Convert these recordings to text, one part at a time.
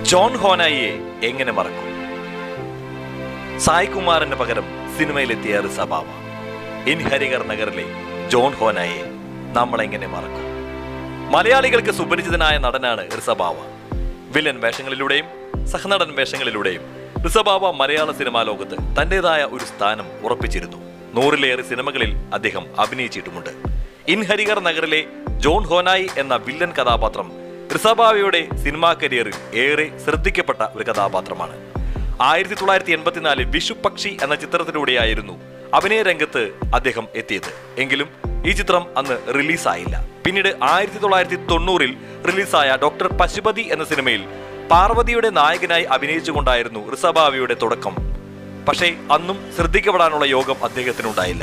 John ഹോനായിയെ എങ്ങനെ മറക്കും? സായ് കുമാറിന് പകരം സിനിമയിലെത്തിയ റിസബാവ. ഇൻ ഹരിഹർ നഗറിലെ ജോൺ ഹോനായിയെ നമ്മൾ എങ്ങനെ മറക്കും? മലയാളികൾക്ക് സുപരിചിതനായ നടനാണ് റിസബാവ. വില്ലൻ വേഷങ്ങളിലൂടെയും സഹനടൻ വേഷങ്ങളിലൂടെയും റിസബാവ മലയാള സിനിമാ ലോകത്ത് തന്റേതായ ഒരു സ്ഥാനം ഉറപ്പിച്ചിരുന്നു. 100-ലേറെ സിനിമകളിൽ അദ്ദേഹം അഭിനയിച്ചിട്ടുമുണ്ട്. ഇൻ ഹരിഹർ നഗറിലെ ജോൺ ഹോനായി എന്ന വില്ലൻ കഥാപാത്രം റിസബാവയുടെ സിനിമാ കരിയറിൽ ഏറെ ശ്രദ്ധിക്കപ്പെട്ട ഒരു കഥാപാത്രമാണ്. 1984 വിഷുപക്ഷി എന്ന ചിത്രത്തിലൂടെയായിരുന്നു അഭിനയ രംഗത്ത് അദ്ദേഹം എത്തിയത്. എങ്കിലും ഈ ചിത്രം അന്ന് റിലീസായില്ല. പിന്നീട് 1990 റിലീസായ ഡോക്ടർ പശുപതി എന്ന സിനിമയിൽ പാർവതിയുടെ നായകനായി അഭിനയിച്ചുകൊണ്ടായിരുന്നു റിസബാവയുടെ തുടക്കം. പക്ഷേ അന്നും ശ്രദ്ധിക്കപ്പെടാനുള്ള യോഗം അദ്ദേഹത്തിനുണ്ടായില്ല.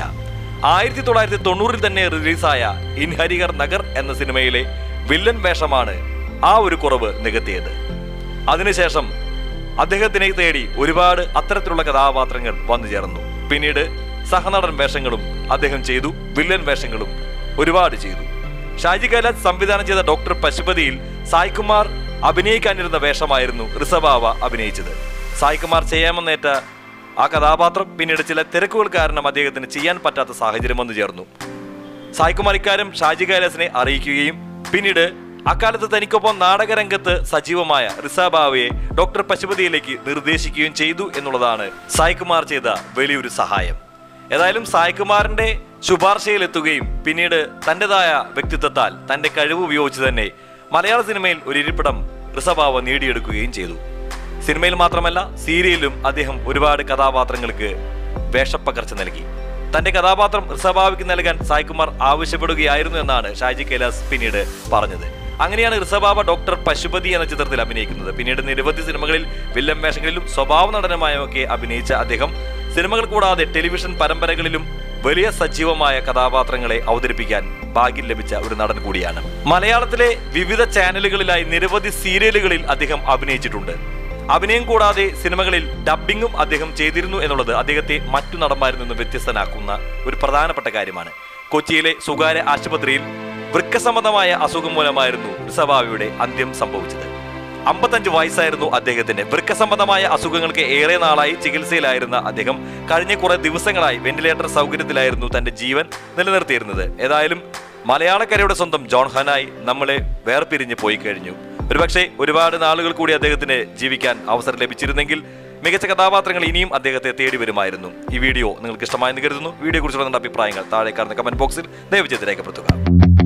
1990 തന്നെ റിലീസായ ഇൻ ഹരിഹർ നഗർ എന്ന സിനിമയിലെ വില്ലൻ വേഷമാണ് ആ ഒരു കുറവ് നികത്തിയത്. അതിനുശേഷം അദ്ദേഹത്തിനെ തേടി ഒരുപാട് അത്തരത്തിലുള്ള കഥാപാത്രങ്ങൾ വന്നു ചേർന്നു. പിന്നീട് സഹനടൻ വേഷങ്ങളും അദ്ദേഹം ചെയ്തു, വില്ലൻ വേഷങ്ങളും ഒരുപാട് ചെയ്തു. ഷാജി കൈലാസ് സംവിധാനം ചെയ്ത ഡോക്ടർ പശുപതിയിൽ സായ് കുമാർ അഭിനയിക്കാനിരുന്ന വേഷമായിരുന്നു റിസബാവ അഭിനയിച്ചത്. സായ് കുമാർ ചെയ്യാമെന്നേറ്റ ആ കഥാപാത്രം പിന്നീട് ചില തിരക്കുകൾ കാരണം അദ്ദേഹത്തിന് ചെയ്യാൻ പറ്റാത്ത സാഹചര്യം വന്നു ചേർന്നു. സായ് കുമാർ ഇക്കാര്യം ഷാജി കൈലാസിനെ അറിയിക്കുകയും പിന്നീട് അക്കാലത്ത് തനിക്കൊപ്പം നാടകരംഗത്ത് സജീവമായ റിസബാവയെ ഡോക്ടർ പശുപതിയിലേക്ക് നിർദ്ദേശിക്കുകയും ചെയ്തു എന്നുള്ളതാണ് സായ് കുമാർ ചെയ്ത വലിയൊരു സഹായം. ഏതായാലും സായ് കുമാറിന്റെ ശുപാർശയിലെത്തുകയും പിന്നീട് തന്റേതായ വ്യക്തിത്വത്താൽ തന്റെ കഴിവ് ഉപയോഗിച്ച് തന്നെ മലയാള സിനിമയിൽ ഒരു ഇരിപ്പിടം റിസബാവ നേടിയെടുക്കുകയും ചെയ്തു. സിനിമയിൽ മാത്രമല്ല സീരിയലിലും അദ്ദേഹം ഒരുപാട് കഥാപാത്രങ്ങൾക്ക് വേഷപ്പകർച്ച നൽകി. തന്റെ കഥാപാത്രം റിസബാവയ്ക്ക് നൽകാൻ സായ് കുമാർ ആവശ്യപ്പെടുകയായിരുന്നു എന്നാണ് ഷാജി കൈലാസ് പിന്നീട് പറഞ്ഞത്. അങ്ങനെയാണ് റിസബാവ ഡോക്ടർ പശുപതി എന്ന ചിത്രത്തിൽ അഭിനയിക്കുന്നത്. പിന്നീട് നിരവധി സിനിമകളിൽ വില്ലൻ വേഷങ്ങളിലും സ്വഭാവ നടനുമായൊക്കെ അഭിനയിച്ച അദ്ദേഹം സിനിമകൾ കൂടാതെ ടെലിവിഷൻ പരമ്പരകളിലും വലിയ സജീവമായ കഥാപാത്രങ്ങളെ അവതരിപ്പിക്കാൻ ഭാഗ്യം ലഭിച്ച ഒരു നടൻ കൂടിയാണ്. മലയാളത്തിലെ വിവിധ ചാനലുകളിലായി നിരവധി സീരിയലുകളിൽ അദ്ദേഹം അഭിനയിച്ചിട്ടുണ്ട്. അഭിനയം കൂടാതെ സിനിമകളിൽ ഡബ്ബിങ്ങും അദ്ദേഹം ചെയ്തിരുന്നു എന്നുള്ളത് അദ്ദേഹത്തെ മറ്റു നടന്മാരിൽ നിന്ന് വ്യത്യസ്തനാക്കുന്ന ഒരു പ്രധാനപ്പെട്ട കാര്യമാണ്. കൊച്ചിയിലെ സ്വകാര്യ ആശുപത്രിയിൽ വൃക്കസംബന്ധമായ അസുഖം മൂലമായിരുന്നു റിസബാവയുടെ അന്ത്യം സംഭവിച്ചത്. 55 വയസ്സായിരുന്നു അദ്ദേഹത്തിന്. വൃക്കസംബന്ധമായ അസുഖങ്ങൾക്ക് ഏറെ നാളായി ചികിത്സയിലായിരുന്ന അദ്ദേഹം കഴിഞ്ഞ കുറെ ദിവസങ്ങളായി വെന്റിലേറ്റർ സൗകര്യത്തിലായിരുന്നു തന്റെ ജീവൻ നിലനിർത്തിയിരുന്നത്. ഏതായാലും മലയാളക്കരയുടെ സ്വന്തം ജോൺ ഹോനായി നമ്മളെ വേർപിരിഞ്ഞ് പോയി കഴിഞ്ഞു. ഒരുപക്ഷെ ഒരുപാട് നാളുകൾ കൂടി അദ്ദേഹത്തിന് ജീവിക്കാൻ അവസരം ലഭിച്ചിരുന്നെങ്കിൽ മികച്ച കഥാപാത്രങ്ങൾ ഇനിയും അദ്ദേഹത്തെ തേടി വരുമായിരുന്നു. ഈ വീഡിയോ നിങ്ങൾക്ക് ഇഷ്ടമായെന്ന് കരുതുന്നു. വീഡിയോ കുറിച്ചുള്ള നിങ്ങളുടെ അഭിപ്രായങ്ങൾ താഴെ കാണുന്ന കമന്റ് ബോക്സിൽ ദയവ് ചെയ്ത് രേഖപ്പെടുത്തുക.